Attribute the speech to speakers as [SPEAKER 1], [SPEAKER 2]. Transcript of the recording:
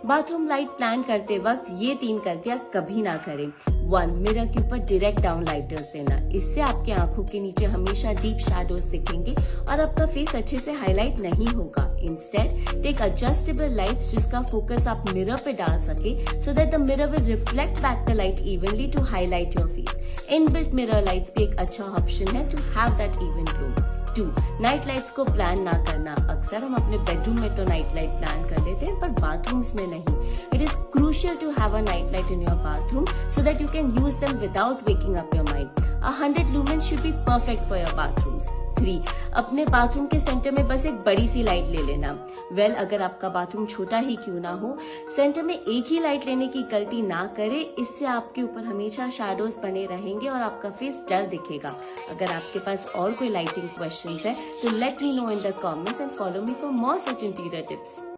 [SPEAKER 1] Bathroom light plan करते वक्त ये 3 गलतियां कभी ना करें। 1. मिरर के ऊपर डायरेक्ट डाउन लाइटर्स देना। इससे आपके आंखों के नीचे हमेशा डीप शैडोज दिखेंगे और आपका फेस अच्छे से हाईलाइट नहीं होगा। इंस्टेड टेक एडजस्टेबल लाइट्स जिसका फोकस आप मिरर पे डाल सके, so that the mirror will reflect back the light evenly to highlight your face. Inbuilt mirror lights भी एक अच्छा ऑप्शन है to have that even glow. 2. Night lights को प्लान ना करना। अक्सर हम अपने बेडरूम में तो नाइट लाइट प्लान कर लेते हैं, पर बाथरूम्स में नहीं। It is crucial to have a night light in your bathroom so that you can use them without waking up your mind. 100 lumens should be perfect for your bathrooms. 3. अपने bathroom के centre में बस एक बड़ी सी light ले लेना। अगर आपका बाथरूम छोटा ही क्यों ना हो, सेंटर में एक ही लाइट लेने की गलती ना करे। इससे आपके ऊपर हमेशा शैडोज बने रहेंगे और आपका फेस डल दिखेगा। अगर आपके पास और कोई लाइटिंग क्वेश्चंस है तो let me know in the comments and follow me for more such interior tips.